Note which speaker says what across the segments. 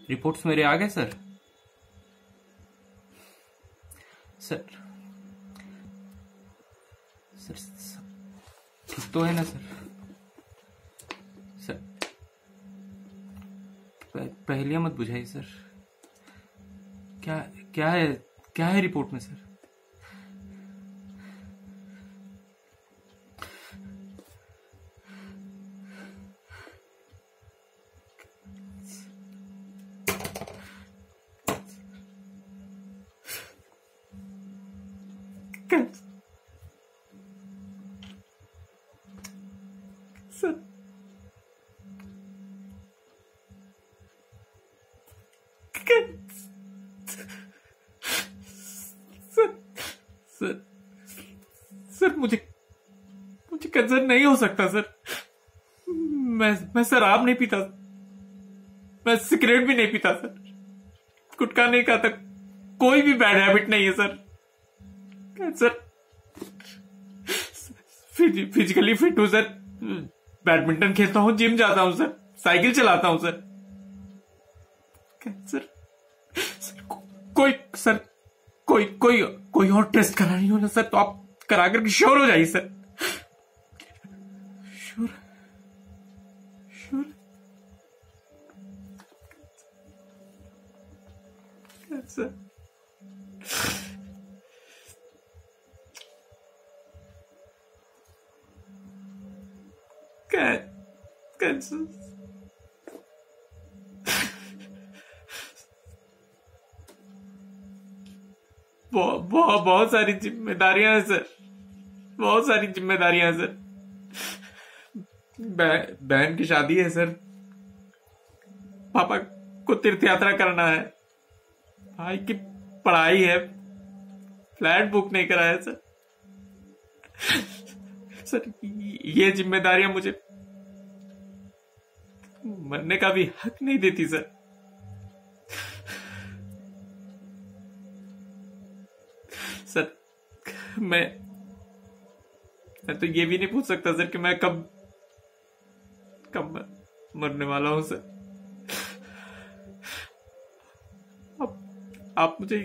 Speaker 1: Reports मेरे आ गए sir. Sir sir ठीक तो है ना सर? सर पहेलियां मत बुझाइए सर। क्या क्या है रिपोर्ट में सर? सर सर सर मुझे कैंसर नहीं हो सकता सर। मैं शराब नहीं पीता, मैं सिगरेट भी नहीं पीता सर, गुटखा नहीं खाता, कोई भी बैड हैबिट नहीं है सर। कैंसर फिजिकली फिट हूं सर, बैडमिंटन खेलता हूं, जिम जाता हूं सर, साइकिल चलाता हूं सर। कैंसर कोई और टेस्ट करानी हो ना सर तो आप करा करके श्योर हो जाइए सर। श्योर कैंसर कैंसर बहुत सारी जिम्मेदारियां हैं सर, बहुत सारी जिम्मेदारियां हैं सर। बहन की शादी है सर, पापा को तीर्थ यात्रा करना है, भाई की पढ़ाई है, फ्लैट बुक नहीं करा है सर। सर ये जिम्मेदारियां मुझे मरने का भी हक नहीं देती सर। सर मैं तो ये भी नहीं पूछ सकता सर कि मैं कब मरने वाला हूं सर। आप मुझे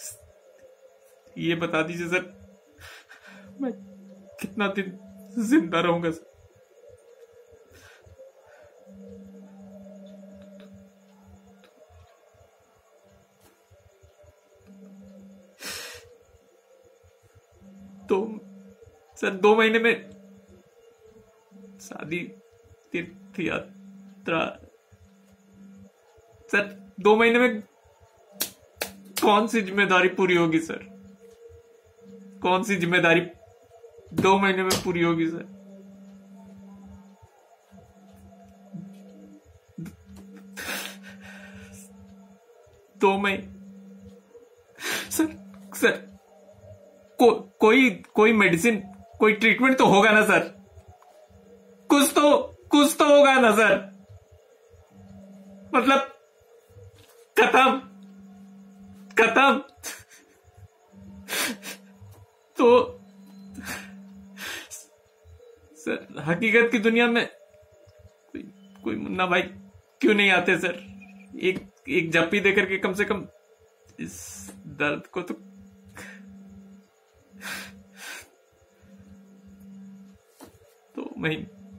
Speaker 1: ये बता दीजिए सर, मैं कितना दिन जिंदा रहूंगा सर? तो सर 2 महीने में शादी, तीर्थ यात्रा, सर 2 महीने में कौन सी जिम्मेदारी पूरी होगी सर? कौन सी जिम्मेदारी 2 महीने में पूरी होगी सर? दो महीने सर कोई मेडिसिन, कोई ट्रीटमेंट तो होगा ना सर? कुछ तो होगा ना सर? मतलब खत्म तो सर हकीकत की दुनिया में कोई मुन्ना भाई क्यों नहीं आते सर? एक जप्पी देकर के कम से कम इस दर्द को तो मैं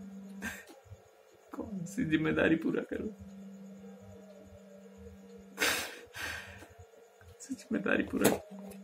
Speaker 1: कौन सी जिम्मेदारी पूरा करूं? जिम्मेदारी पूरा